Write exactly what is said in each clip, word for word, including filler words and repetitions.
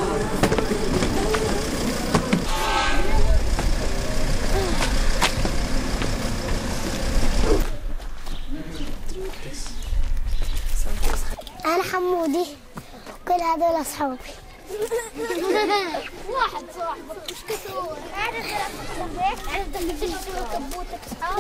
أنا حمودي، كل هذول أصحابي. واحد صاحبك مش كثير. عارف عارف تلفزيون كبوتك أصحاب.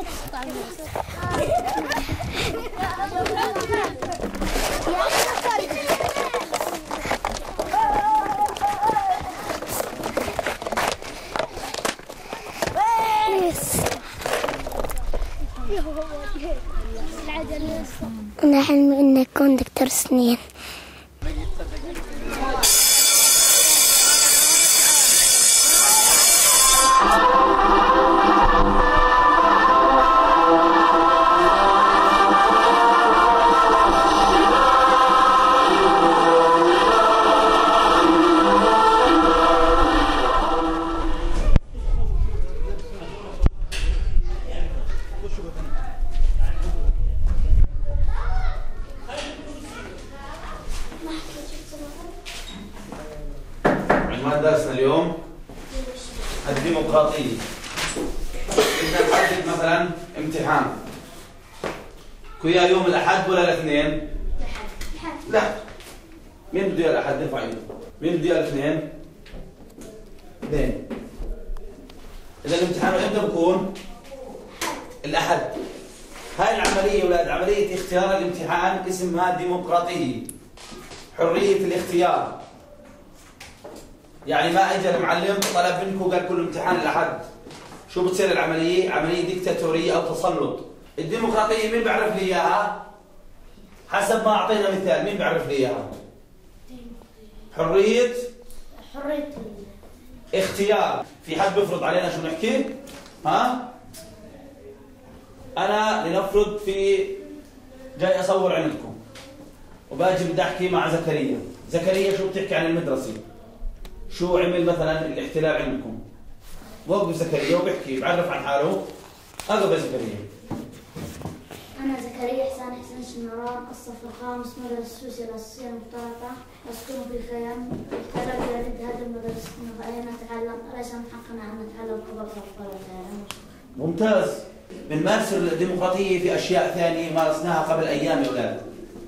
أنا حلمي إني أكون دكتور سنين. عنوان درسنا اليوم الديمقراطية. بدنا نحدد مثلا امتحان. كويا يوم الأحد ولا الاثنين؟ لا. مين بده اياه الأحد؟ ارفع ايده. مين بده اياه الاثنين؟ اثنين. إذا الامتحان امتى بكون؟ الأحد. هاي العملية أولاد عملية اختيار الامتحان اسمها ديمقراطية. حرية الاختيار. يعني ما اجى المعلم طلب منكم وقال كل امتحان الأحد. شو بتصير العملية؟ عملية ديكتاتورية أو تسلط. الديمقراطية مين بيعرف لي إياها؟ حسب ما أعطينا مثال، مين بيعرف لي إياها؟ حرية حرية اختيار. في حد بيفرض علينا شو نحكي؟ ها؟ أنا لنفرض في جاي أصور عندكم وباجي بدي أحكي مع زكريا. زكريا شو بتحكي عن المدرسة؟ شو عمل مثلا الاحتلال عندكم؟ وقف زكريا وبحكي بعرف عن حاله. أقف زكريا. أنا زكريا حسان حسين شنران، الصف الخامس، مدرسة السوسي الأساسية المختلطة، أسكن في الخيام. احتلت ضد هذه المدرسة رأينا نتعلم، أليس من حقنا أن نتعلم قبل أطفال العالم؟ ممتاز. بنمارس الديمقراطية في أشياء ثانية مارسناها قبل أيام يا أولاد.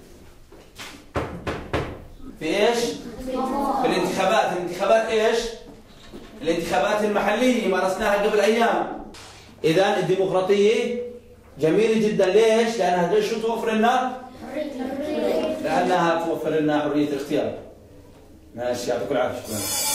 في إيش؟ في الانتخابات. الانتخابات إيش؟ الانتخابات المحلية مارسناها قبل أيام. إذا الديمقراطية جميلة جدا. ليش؟ لأنها ليش شو توفر لنا؟ حرية. لأنها توفر لنا حرية الاختيار. ماشي، يعطيكم العافية.